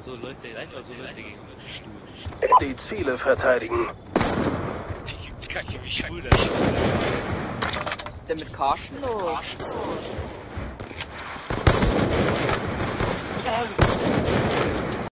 so Leute gegen Stuhl. Die Ziele verteidigen. Die Kacke, wie schwul das ist. Was ist denn mit Karschen los?